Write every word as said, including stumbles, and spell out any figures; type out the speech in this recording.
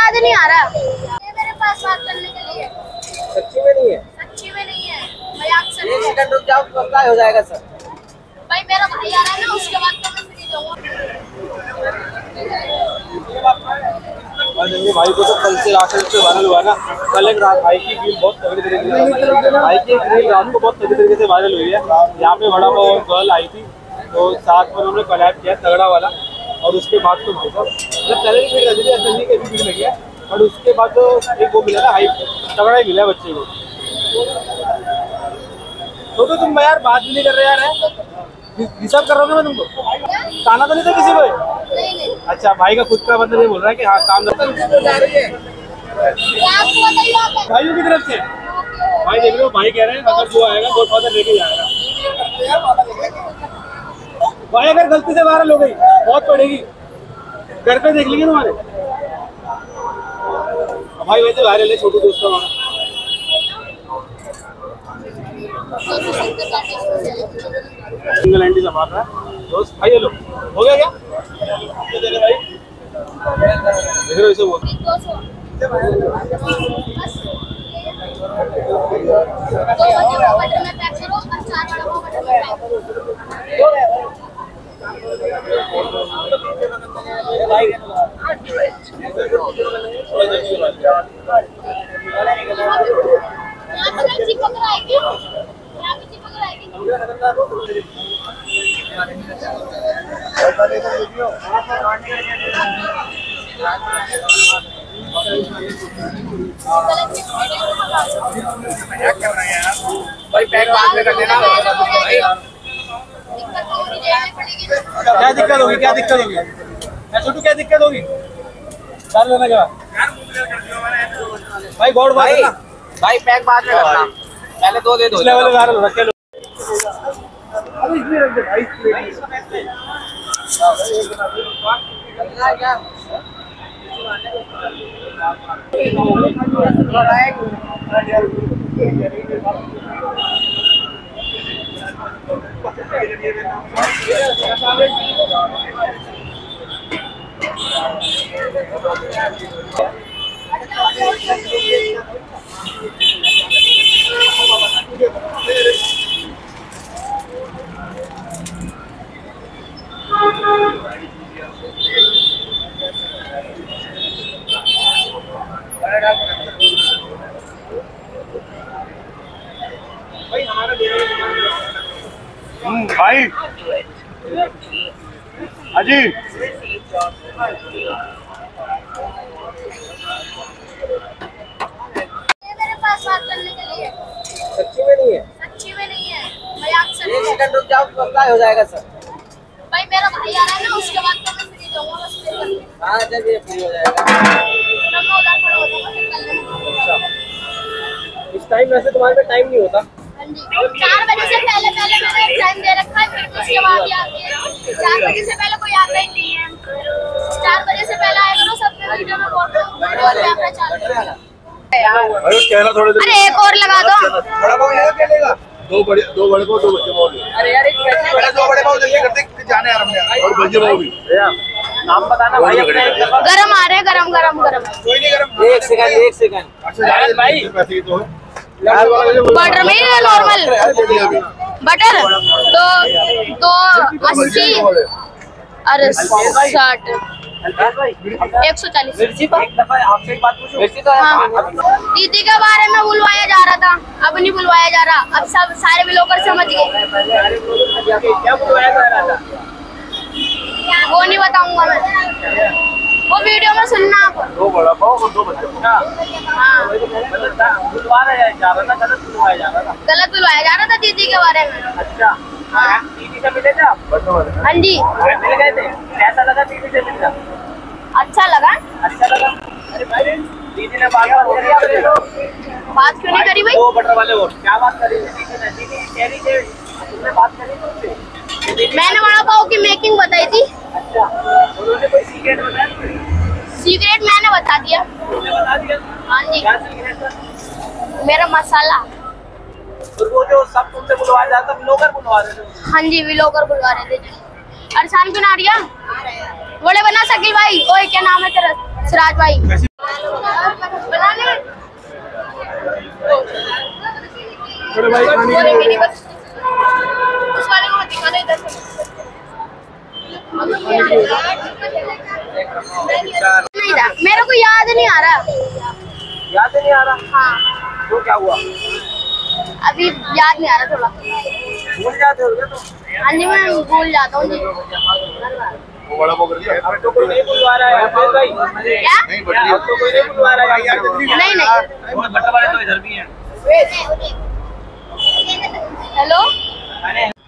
याद नहीं आ रहा। ये मेरे पास बात करने के लिए। सच्ची में नहीं है? सच्ची में नहीं है, मजाक से। एक सेकंड रुक जाओ, पक्का हो जाएगा सर। भाई मेरा भाई आ रहा है ना, उसके बाद तो मैं फ्री जाऊंगा। भाई को तो कल से राशन से वायरल हुआ ना। कल एक रात भाई की रील बहुत तगड़ी तरीके से भाई की एक रील रात को बहुत तगड़ी तरीके से वायरल हुई है। यहाँ पे बड़ा पाव और गर्ल आई थी, तो साथ में उन्होंने कोलैब किया तगड़ा वाला। और उसके बाद तो भाई साहब मतलब पहले भी भीड़ लगी थी, ऐसा नहीं कि भी भीड़ लगी है, और उसके बाद तो एक वो मिला ना हाइप, तगड़ा ही मिला बच्चे को। तो, तो तुम यार बात भी नहीं कर रहे यार, डिस्टर्ब कर रहा हूँ मैं तुमको। ताना तो नहीं था किसी को? नहीं नहीं। अच्छा, भाई का खुद का बंदा ये बोल रहा है कि हाँ काम जा रही है भाइयों की तरफ से। भाई देख लो, भाई कह रहे हैं अगर जो आएगा गॉडफादर लेके जाएगा। भाई अगर गलती से वायरल हो गई बहुत पड़ेगी, घर पे देख लेंगे तुम्हारे। भाई वैसे वायरल है छोटू दोस्त का वहाँ सिंगल हैंडी संभाल रहा है दोस्त। भाई हेलो, हो गया क्या? क्या दे रहे भाई? देख रहे हो इसे बोल भाई पैक बाद में कर देना। क्या दिक्कत होगी? क्या दिक्कत होगी? छोटू क्या दिक्कत होगी? डाल लेना क्या भाई? गॉड भाई भाई पैक बाद में करना, पहले दो दे दो। लेवल वायरल रख लो। अरे इसमें रख दे भाई। भाई अजी मेरे पास बात करने के लिए। सच्ची में नहीं है? सच्ची में नहीं है, मजाक से। एक सेकंड रुक जाओ, पक्का हो जाएगा सर। भाई मेरा भाई आ रहा है ना, उसके बाद तो मैं फ्री जाऊंगा बस फिर करके। हाँ जब ये फ्री हो जाएगा। तब मैं उधर खड़ा हो जाऊंगा, फिर कर लेना। इस टाइम वैसे तुम्हारे पे टाइम नहीं होता? हाँ जी, चार बजे से पहले पहले मैंने टाइम दे रखा है, फिर उसके बाद ही आते हैं। चार बजे से पहले कोई आता ही नहीं है। चार बजे से पहले आएगा ना, सब में वीडियो में बोल रहा हूँ, वीडियो कैमरा चालू है। अरे एक और लगा दो। बड़ा पाव लेगा क्या लेगा? दो बड़े दो बड़े पाव, दो बच्चे पाव ले। अरे यार एक बड़े दो बड़े पाव जल्दी करते जाने यार हमने, और बच्चे पाव भी। नाम बताना भाई अपने। गरम आ रहे हैं, गरम गरम गरम। कोई नहीं गरम। एक सेकंड एक सेकंड। अच्छा भाई पैसे तो बटर में नॉर्मल बटर दो दो अस्सी और साठ एक सौ चालीस। एक दफा आपसे एक बात पूछूं? तो हाँ। दीदी के बारे में बुलवाया जा रहा था, अब नहीं बुलवाया जा रहा। अब सब सारे ब्लॉगर समझ गए। क्या बुलवाया जा रहा था? वो नहीं बताऊंगा मैं, वो वीडियो में सुनना आप। दो बड़ा पाव और दो बच्चे पाव। हाँ, बुलवाया जा रहा था, गलत बुलवाया जा रहा था। गलत बुलवाया जा रहा था दीदी के बारे में। अच्छा, हाँ दीदी से मिले थे आप? हाँ जी, मिल गए थे। कैसा लगा दीदी से मिलना? अच्छा लगा। अच्छा लगा। अरे भाई दीदी ने बात बात करी आपसे? बात क्यों नहीं करी भाई? वो बटर वाले वो क्या बात करी दीदी ने? दीदी कह रही थी तुमने बात करी तुमसे? मैंने वड़ा पाव की मेकिंग बताई थी। अच्छा, उन्होंने कोई सीक्रेट बताया? सीक्रेट मैंने बता दिया। तुमने बता दिया? हाँ जी। क्या सीक्रेट था? मेरा मसाला। तो वो जो सब तुमसे बुलवाया जाता है, ब्लॉगर बुलवा रहे थे? हाँ जी, व्लॉगर बुलवा रहे थे। अरसान क्यों ना आ रहा? बड़े बना शकील भाई। ओए क्या नाम है तेरा? सिराज भाई। भाई खाने वो के नहीं लिए बस उस वाले को दिखाना इधर से नहीं था, मेरे को याद नहीं आ रहा। याद नहीं आ रहा? हाँ तो क्या हुआ? अभी याद नहीं आ रहा, थोड़ा भूल जाते हो क्या तुम? हाँ जी मैं भूल जाता हूँ जी। वो बड़ा वो कर दिया अब तो कोई नहीं बुलवा रहा है अफेज भाई। क्या? नहीं बढ़िया अब तो कोई नहीं बुलवा रहा है यार, जल्दी नहीं नहीं भट्टा वाले तो इधर भी हैं। हेलो